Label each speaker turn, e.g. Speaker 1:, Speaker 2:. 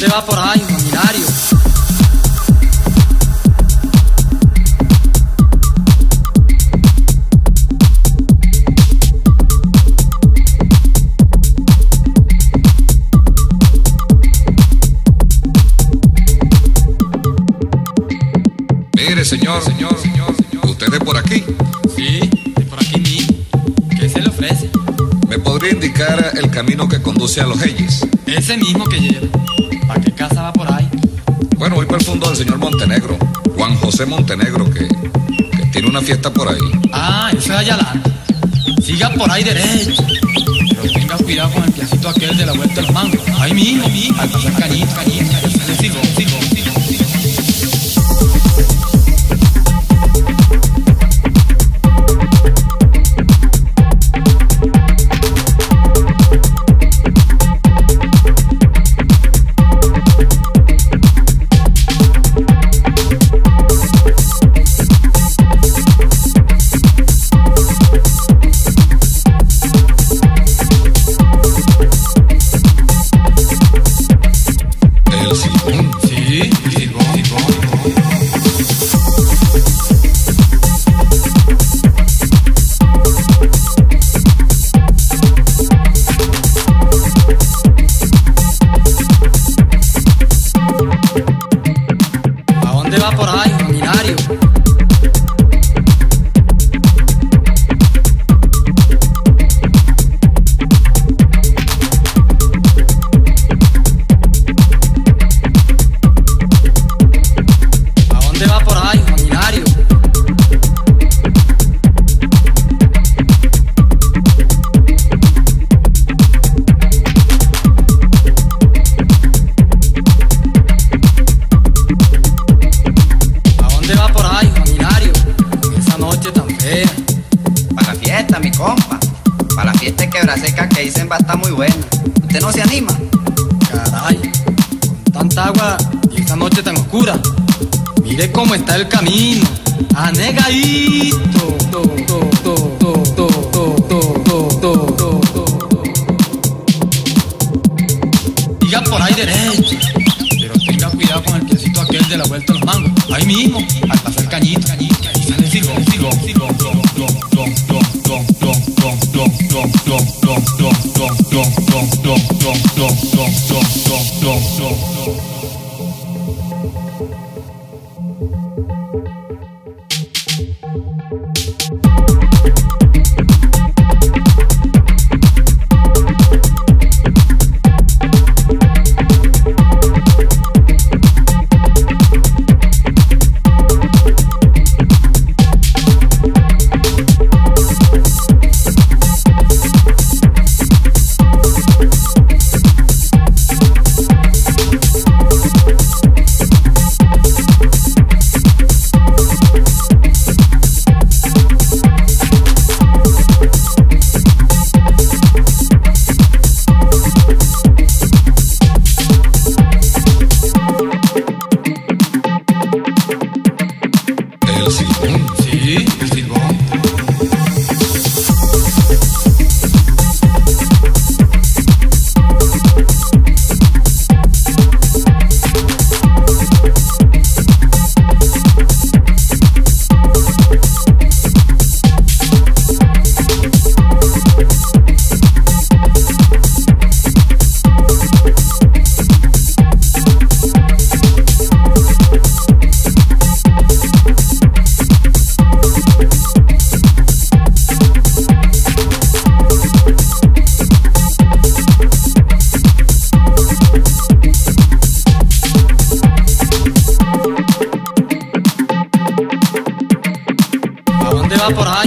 Speaker 1: dónde va por ahí, Juan Hilario?
Speaker 2: Mire, señor, ¿usted es por aquí?
Speaker 1: Sí, es por aquí mismo. ¿Qué se le ofrece?
Speaker 2: ¿Me podría indicar el camino que conduce a Los Heyes?
Speaker 1: Ese mismo que lleva. ¿Para qué casa va por ahí?
Speaker 2: Bueno, voy para el fondo del señor Montenegro, Juan José Montenegro, que tiene una fiesta por ahí.
Speaker 1: Ah, eso es allá adelante. Siga por ahí derecho. Pero tenga cuidado con el piacito aquel de la vuelta de los mangos. Ahí mismo, al pasar cañito. Sigo. ¿Dónde va por ahí, Juan Hilario? ¿A dónde va por ahí, Juan Hilario? ¿Dónde va por ahí, Juan Hilario? Esa noche tan fea.
Speaker 3: Para la fiesta, mi compa. Para la fiesta de Quebraseca que dicen va a estar muy buena. ¿Usted no se anima?
Speaker 1: Caray, con tanta agua y esa noche tan oscura. Mire cómo está el camino. Anegadito. Siga por ahí derecho. Pero tenga cuidado con el piecito aquel de la vuelta de los mangos. Ahí mismo, al pasar cañito. Sigo.
Speaker 2: ¿El silbón?
Speaker 1: Sí, el silbón. ¿A dónde va por ahí?